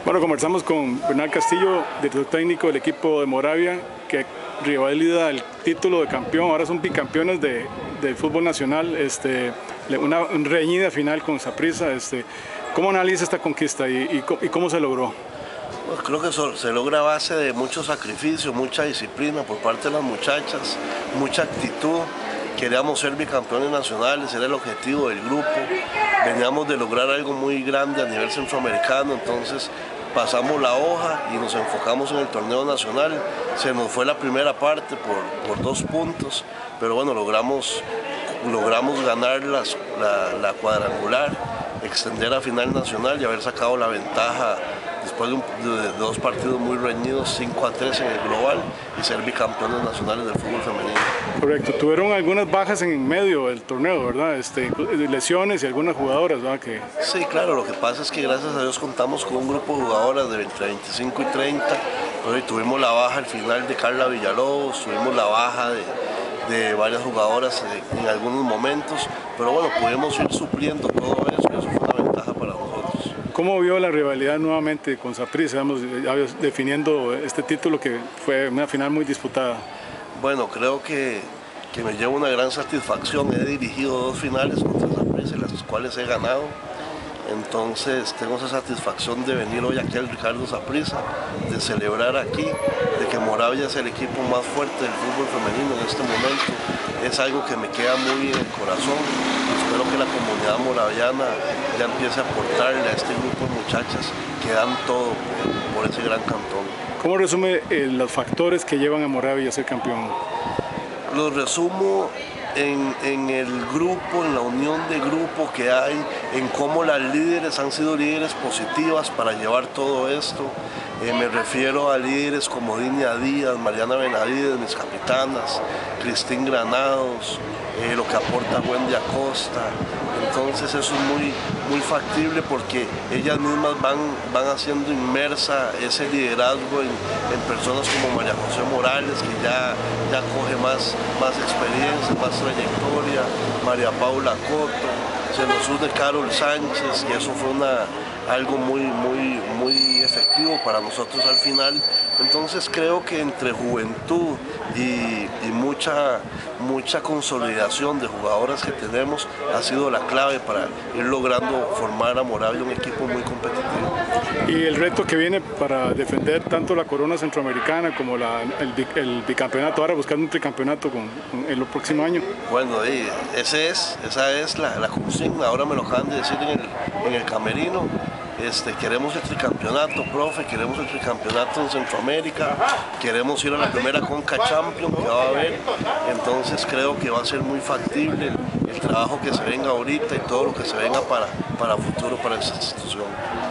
Bueno, conversamos con Bernal Castillo, director técnico del equipo de Moravia, que rivalida el título de campeón. Ahora son bicampeones del fútbol nacional. Una reñida final con Saprissa. ¿Cómo analiza esta conquista y cómo se logró? Pues creo que se logra a base de mucho sacrificio, mucha disciplina por parte de las muchachas, mucha actitud. Queríamos ser bicampeones nacionales, era el objetivo del grupo. Veníamos de lograr algo muy grande a nivel centroamericano, entonces pasamos la hoja y nos enfocamos en el torneo nacional. Se nos fue la primera parte por 2 puntos, pero bueno, logramos ganar la cuadrangular, extender a final nacional y haber sacado la ventaja después de 2 partidos muy reñidos, 5-3 en el global, y ser bicampeones nacionales del fútbol femenino. Correcto, tuvieron algunas bajas en medio del torneo, ¿verdad? Lesiones y algunas jugadoras, ¿verdad? Sí, claro, lo que pasa es que gracias a Dios contamos con un grupo de jugadoras de entre 25 y 30, pero tuvimos la baja al final de Carla Villalobos, tuvimos la baja de varias jugadoras en algunos momentos, pero bueno, pudimos ir supliendo todo eso y eso fue una ventaja para nosotros. ¿Cómo vio la rivalidad nuevamente con Saprissa, definiendo este título que fue una final muy disputada? Bueno, creo que me lleva una gran satisfacción. He dirigido 2 finales contra Saprissa, las cuales he ganado. Entonces tengo esa satisfacción de venir hoy aquí al Ricardo Saprissa, de celebrar aquí, de que Moravia es el equipo más fuerte del fútbol femenino en este momento. Es algo que me queda muy en el corazón. Espero que la comunidad moraviana ya empiece a aportarle a este grupo de muchachas que dan todo por ese gran cantón. ¿Cómo resume los factores que llevan a Moravia a ser campeón? Los resumo en el grupo, en la unión de grupo que hay, en cómo las líderes han sido líderes positivas para llevar todo esto. Me refiero a líderes como Dinia Díaz, Mariana Benavides, mis capitanas, Cristín Granados, lo que aporta Wendy Acosta. Entonces eso es muy factible porque ellas mismas van haciendo inmersa ese liderazgo en personas como María José Morales, que ya coge más experiencia, más trayectoria, María Paula Coto, se nos une Carol Sánchez, y eso fue algo muy efectivo para nosotros al final. Entonces creo que entre juventud y mucha consolidación de jugadoras que tenemos ha sido la clave para ir logrando formar a Moravia un equipo muy competitivo. Y el reto que viene para defender tanto la corona centroamericana como el bicampeonato, ahora buscando un tricampeonato en el próximo año. Bueno, esa es la consigna, ahora me lo acaban de decir en el camerino. Queremos el tricampeonato, profe, queremos el tricampeonato en Centroamérica, queremos ir a la primera Conca Champions que va a haber, entonces creo que va a ser muy factible el trabajo que se venga ahorita y todo lo que se venga para futuro para esta institución.